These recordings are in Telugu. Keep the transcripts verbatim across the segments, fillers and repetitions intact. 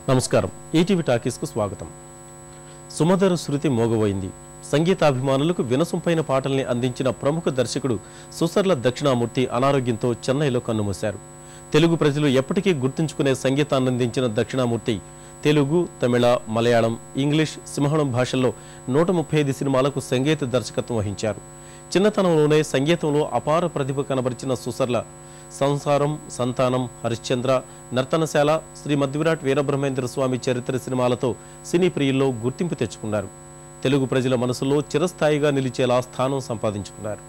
నమస్కారం ఈటీవీ టాకీస్ కు స్వాగతం. సుమధుర శృతి మోగబోయింది. సంగీతాభిమానులకు వినసొంపైన పాటల్ని అందించిన ప్రముఖ దర్శకుడు సుసర్ల దక్షిణామూర్తి అనారోగ్యంతో చెన్నైలో కన్నుమూశారు. తెలుగు ప్రజలు ఎప్పటికీ గుర్తుంచుకునే సంగీతాన్ని అందించిన దక్షిణామూర్తి తెలుగు, తమిళ, మలయాళం, ఇంగ్లీష్, సింహళం భాషల్లో నూట ముప్పై ఐదు సినిమాలకు సంగీత దర్శకత్వం వహించారు. చిన్నతనంలోనే సంగీతంలో అపార ప్రతిభ కనబరిచిన సుసర్ల సంసారం, సంతానం, హరిశ్చంద్ర, నర్తనశాల, శ్రీ మధ్విరాట్ వీరబ్రహ్మేంద్ర స్వామి చరిత్ర సినిమాలతో సినీ ప్రియుల్లో గుర్తింపు తెచ్చుకున్నారు. తెలుగు ప్రజల మనసులో చిరస్థాయిగా నిలిచేలా స్థానం సంపాదించుకున్నారు.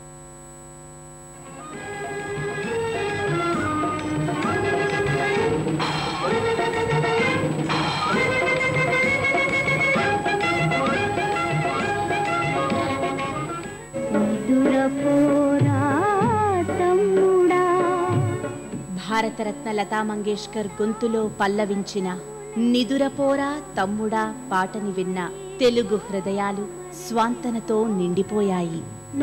భారతరత్న లతా మంగేష్కర్ గొంతులో పల్లవించిన నిదురపోరా తమ్ముడా పాటని విన్న తెలుగు హృదయాలు స్వాంతనతో నిండిపోయాయి.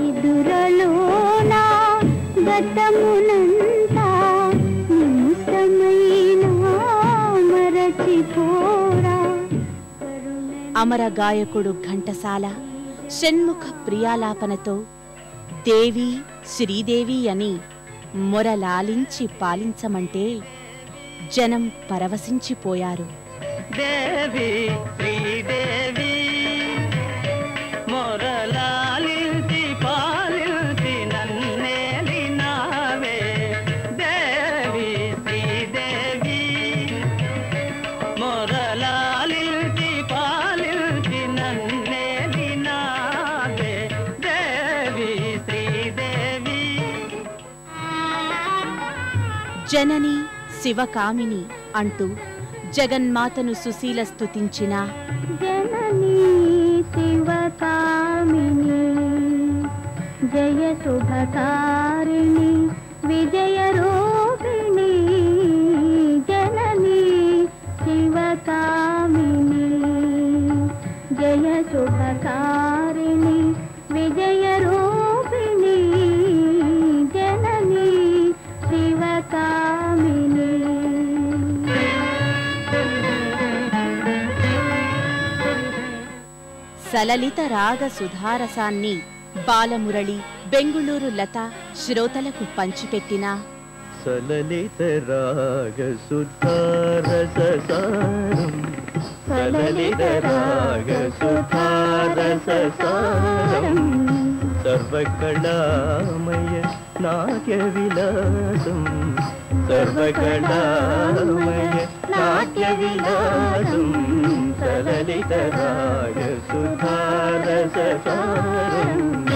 అమర గాయకుడు ఘంటసాల షణ్ముఖ ప్రియాలాపనతో దేవి శ్రీదేవి అని మొరలాలించి పాలించమంటే జనం పరవశించిపోయారు. దేవి శ్రీదేవి మొరలాలించి పాలించి నన్నేలినావే. దేవి శ్రీదేవి మొరలాలించి పాలించి నన్నేలినావే. దేవి శ్రీదేవి జనని శివకామిని అంటూ జగన్మాతను సుశీల స్తుతించిన జనని శివకామిని జయ శుభకారిణి విజయ రూపిణి. జనని శివకామిని జయ శుభకారిణి విజయ రూపిణి. జనని శివకామిని సలలిత రాగ సుధారసాన్ని బాలమురళి, బెంగుళూరు లత శ్రోతలకు పంచిపెట్టిన సలలిత రాగ సుధారసారం సలలిత రాగ సుధారసారం సర్వకళామయ నాట్య విలాసం సర్వకళామయ నాట్య విలాసం సలలిత రాగ సుధారసారం.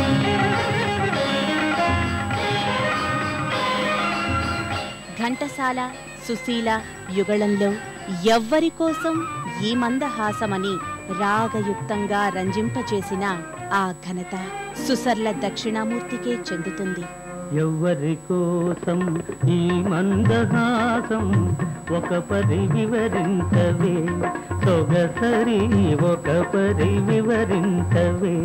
ఘంటసాల సుశీల యుగళంలో ఎవ్వరి కోసం ఈ మందహాసమని రాగయుక్తంగా రంజింపచేసిన ఆ ఘనత సుసర్ల దక్షిణామూర్తికే చెందుతుంది. ఎవ్వరి కోసం ఈ మందహాసం ఒక పరి వివరించవే సొగసరి ఒక పరి వివరించవే.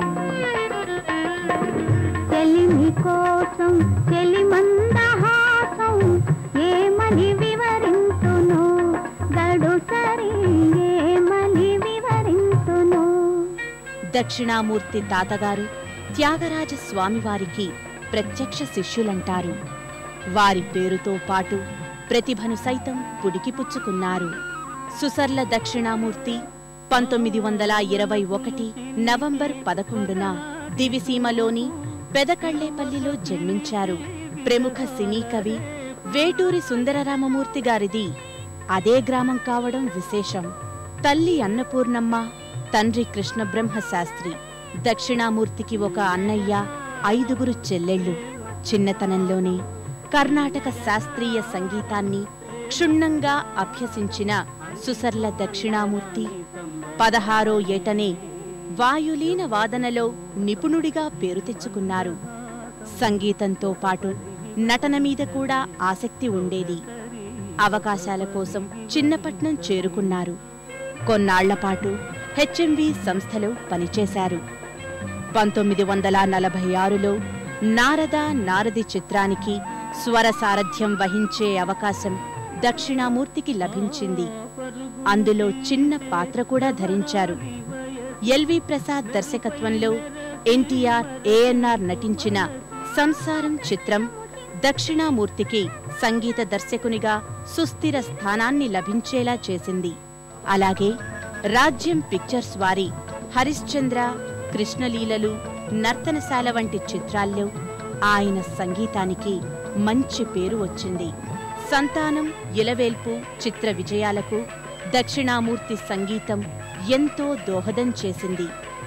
చెలిమి కోసం చెలి మందహాసం ఏమని వివరింతును గడు సరి ఏమని వివరింతును. దక్షిణామూర్తి తాతగారు త్యాగరాజ స్వామివారికి ప్రత్యక్ష శిష్యులంటారు. వారి పేరుతో పాటు ప్రతిభను సైతం పుడికిపుచ్చుకున్నారు. సుసర్ల దక్షిణామూర్తి పంతొమ్మిది వందల ఇరవై ఒకటి నవంబర్ పదకొండున దివిసీమలోని పెదకళ్లేపల్లిలో జన్మించారు. ప్రముఖ సినీ కవి వేటూరి సుందరరామమూర్తి గారిది అదే గ్రామం కావడం విశేషం. తల్లి అన్నపూర్ణమ్మ, తండ్రి కృష్ణబ్రహ్మ శాస్త్రి. దక్షిణామూర్తికి ఒక అన్నయ్య, ఐదుగురు చెల్లెళ్ళు. చిన్నతనంలోనే కర్ణాటక శాస్త్రీయ సంగీతాన్ని క్షుణ్ణంగా అభ్యసించిన సుసర్ల దక్షిణామూర్తి పదహారో ఏటనే వాయులీన వాదనలో నిపుణుడిగా పేరు తెచ్చుకున్నారు. సంగీతంతో పాటు నటన మీద కూడా ఆసక్తి ఉండేది. అవకాశాల కోసం చిన్నపట్నం చేరుకున్నారు. కొన్నాళ్లపాటు హెచ్ఎంవి సంస్థలో పనిచేశారు. పంతొమ్మిది వందల నలభై ఆరులో నారద నారది చిత్రానికి స్వర సారథ్యం వహించే అవకాశం దక్షిణామూర్తికి లభించింది. అందులో చిన్న పాత్ర కూడా ధరించారు. ఎల్వి ప్రసాద్ దర్శకత్వంలో ఎన్టీఆర్, ఏఎన్ఆర్ నటించిన సంసారం చిత్రం దక్షిణామూర్తికి సంగీత దర్శకునిగా సుస్థిర స్థానాన్ని లభించేలా చేసింది. అలాగే రాజ్యం పిక్చర్స్ వారి హరిశ్చంద్ర, కృష్ణలీలలు, నర్తనశాల వంటి చిత్రాల్లో ఆయన సంగీతానికి మంచి పేరు వచ్చింది. సంతానం, ఇలవేల్పు చిత్ర విజయాలకు దక్షిణామూర్తి సంగీతం ఎంతో దోహదం చేసింది.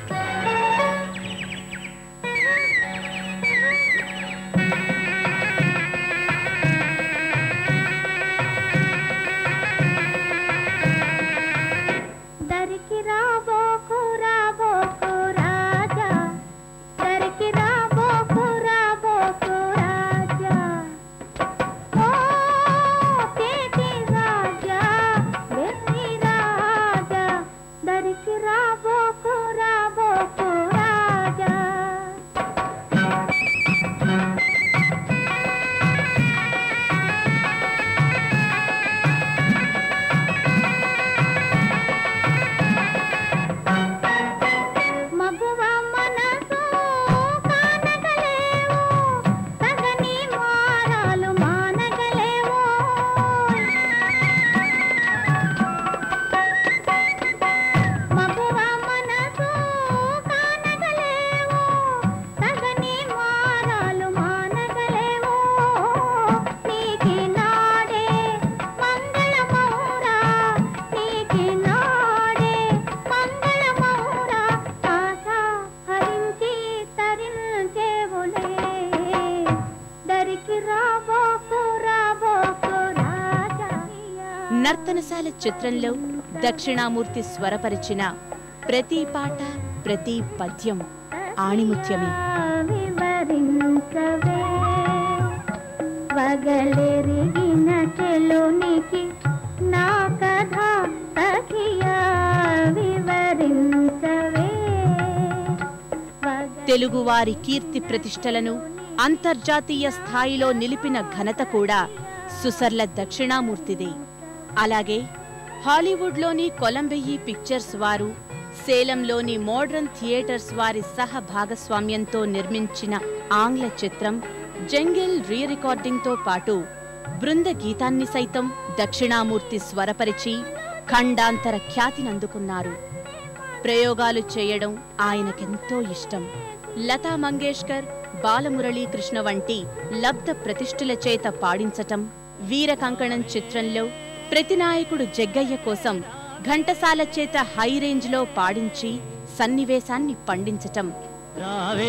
నర్తనశాల చిత్రంలో దక్షిణామూర్తి స్వరపరిచిన ప్రతి పాట, ప్రతి పద్యం ఆణిముత్యమే. వగలెరిగిన చెలునికి నా కథ సఖియా వివరించవే. తెలుగువారి కీర్తి ప్రతిష్టలను అంతర్జాతీయ స్థాయిలో నిలిపిన ఘనత కూడా సుసర్ల దక్షిణామూర్తిదే. అలాగే హాలీవుడ్లోని కొలంబియా పిక్చర్స్ వారు, సేలంలోని మోడర్న్ థియేటర్స్ వారి సహ భాగస్వామ్యంతో నిర్మించిన ఆంగ్ల చిత్రం జంగిల్ రీ రికార్డింగ్తో పాటు బృంద గీతాన్ని సైతం దక్షిణామూర్తి స్వరపరిచి ఖండాంతర ఖ్యాతినందుకున్నారు. ప్రయోగాలు చేయడం ఆయనకెంతో ఇష్టం. లతా మంగేష్కర్, బాలమురళీకృష్ణ వంటి లబ్ధ ప్రతిష్ఠుల చేత పాడించటం, వీరకంకణం చిత్రంలో ప్రతినాయకుడు జగ్గయ్య కోసం ఘంటసాల చేత హై రేంజ్లో పాడించి సన్నివేశాన్ని పండించటం, రావే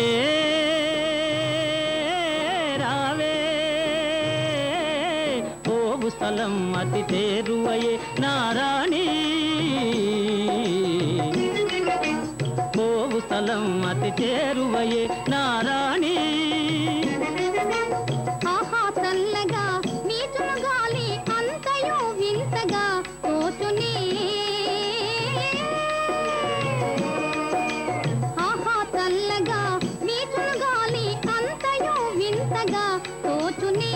రావే పోగు స్థలం అతి చేరువయే నారాణి, పోగు స్థలం అతి చేరువయే నారాణి. ఆహా చల్లగా మీటున గాలి అంతయు వింతగా పోతునే. ఆహా చల్లగా మీటున గాలి అంతయు వింతగా పోతునే.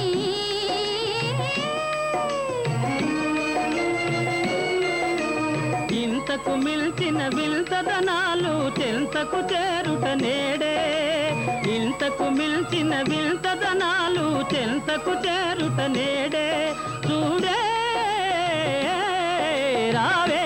ఇంతకు మిల్చిన విల్తదనాలు చెంతకు చేరుట నేడే, ఇంతకు మిల్చిన విల్తదనాలు చెంతకు చేరుట నేడే. చూడే రావే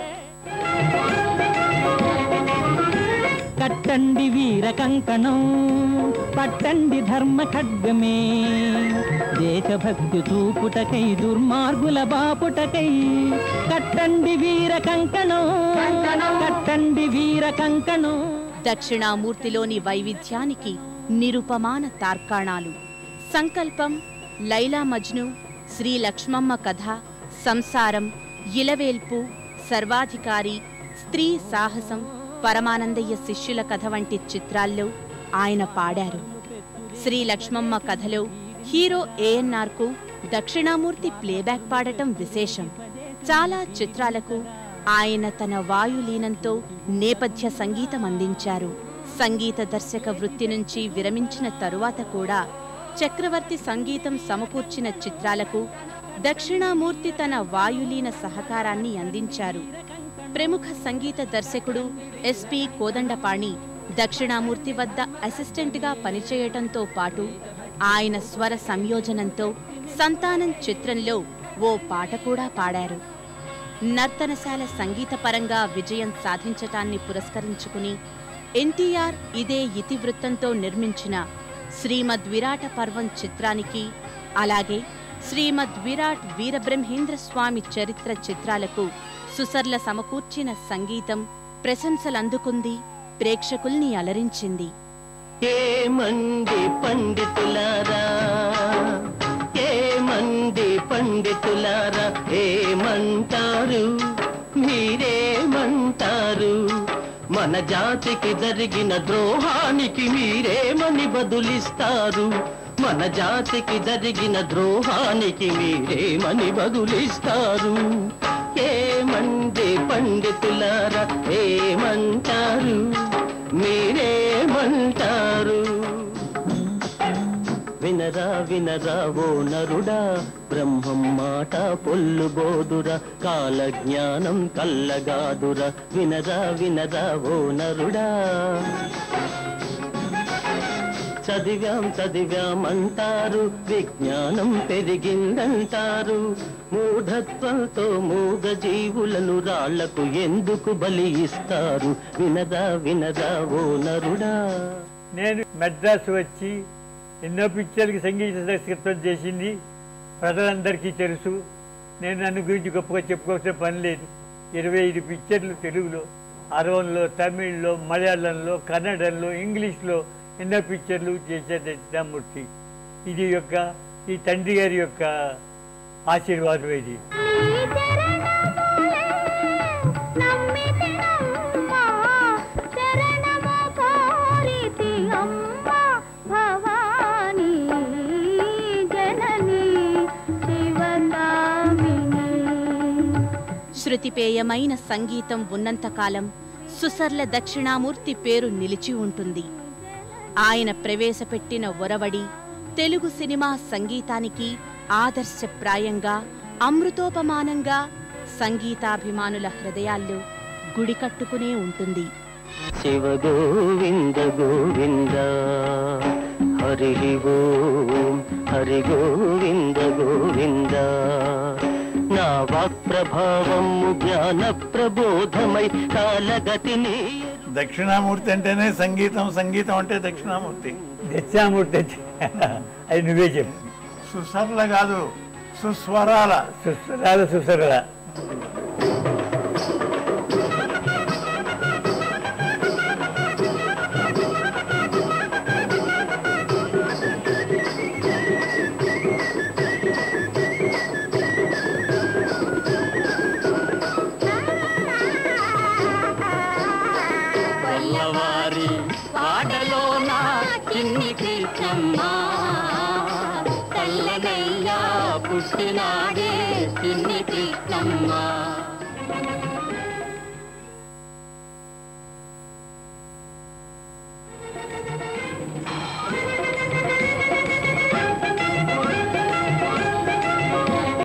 కట్టండి వీర కంకణం, పట్టండి ధర్మ ఖడ్గమే, దేశభక్తి చూపుటకై దుర్మార్గుల బాపుటకై. కట్టండి వీర కంకణం, కట్టండి వీర కంకణం. దక్షిణామూర్తిలోని వైవిధ్యానికి నిరుపమాన తార్కాణాలు. సంకల్పం, లైలా మజ్ను, శ్రీ లక్ష్మమ్మ కథ, సంసారం, ఇలవేల్పు, సర్వాధికారి, స్త్రీ సాహసం, పరమానందయ్య శిష్యుల కథ వంటి చిత్రాల్లో ఆయన పాడారు. శ్రీ లక్ష్మమ్మ కథలో హీరో ఏఎన్ఆర్ కు దక్షిణామూర్తి ప్లేబ్యాక్ పాడటం విశేషం. చాలా చిత్రాలకు ఆయన తన వాయులీనంతో నేపథ్య సంగీతం అందించారు. సంగీత దర్శక వృత్తి నుంచి విరమించిన తరువాత కూడా చక్రవర్తి సంగీతం సమకూర్చిన చిత్రాలకు దక్షిణామూర్తి తన వాయులీన సహకారాన్ని అందించారు. ప్రముఖ సంగీత దర్శకుడు ఎస్పి కోదండపాణి దక్షిణామూర్తి వద్ద అసిస్టెంట్గా పనిచేయటంతో పాటు ఆయన స్వర సంయోజనంతో సంతానం చిత్రంలో ఓ పాట కూడా పాడారు. నర్తనశాల సంగీతపరంగా విజయం సాధించటాన్ని పురస్కరించుకుని ఎన్టీఆర్ ఇదే ఇతివృత్తంతో నిర్మించిన శ్రీమద్ విరాట పర్వం చిత్రానికి, అలాగే శ్రీమద్ విరాట్ వీరబ్రహ్మేంద్ర స్వామి చరిత్ర చిత్రాలకు సుసర్ల సమకూర్చిన సంగీతం ప్రశంసలందుకుంది, ప్రేక్షకుల్ని అలరించింది. ఏమంది పండితులారా, ఏమంది పండితులారా, ఏమంటారు మీరేమంటారు? మన జాతికి జరిగిన ద్రోహానికి మీరేమని బదులిస్తారు? మన జాతికి జరిగిన ద్రోహానికి మీరేమని బదులిస్తారు? ఏమంది పండితులారా, ఏమంటారు మీరేమంటారు? వినరా వినరా ఓ నరుడా, బ్రహ్మం మాట పొల్లుబోదురా, కాల జ్ఞానం కల్లగాదురా. వినరా వినరా ఓ నరుడా, చదివాం చదివాం అంటారు, విజ్ఞానం పెరిగిందంటారు. మూఢత్వంతో మూగ జీవులను రాళ్లకు ఎందుకు బలి ఇస్తారు? వినదా వినదా ఓ నరుడా. నేను మెడ్రాస్ వచ్చి ఎన్నో పిక్చర్కి సంగీత దర్శకత్వం చేసింది ప్రజలందరికీ తెలుసు. నేను నన్ను గురించి గొప్పగా చెప్పుకోవాల్సిన పని లేదు. ఇరవై ఐదు పిక్చర్లు తెలుగులో, అరవంలో, తమిళ్లో, మలయాళంలో, కన్నడంలో, ఇంగ్లీష్లో ఎన్నో పిక్చర్లు చేసే దక్షిణామూర్తి. ఇది యొక్క ఈ తండ్రి గారి యొక్క ఆశీర్వాదం. ఇది శృతిపేయమైన సంగీతం ఉన్నంతకాలం సుసర్ల దక్షిణామూర్తి పేరు నిలిచి ఉంటుంది. ఆయన ప్రవేశపెట్టిన ఒరవడి తెలుగు సినిమా సంగీతానికి ఆదర్శప్రాయంగా, అమృతోపమానంగా సంగీతాభిమానుల హృదయాల్లో గుడి కట్టుకునే ఉంటుంది. శివ గోవింద గోవింద హరి ఓం, హరి గోవింద గోవింద. నా వాక్ ప్రభావము జ్ఞాన ప్రబోధమై కాలగతిని. దక్షిణామూర్తి అంటేనే సంగీతం, సంగీతం అంటే దక్షిణామూర్తి. దక్షిణామూర్తి అది నువ్వే చెప్పు. సుసర్ల కాదు, సుస్వరాల. సుస్వరాల సుసరల. తెల్లవారి పాటలోన చిన్ని కృష్ణమ్మ, తెల్లనయ్యా పుట్టినాడే చిన్ని కృష్ణమ్మ.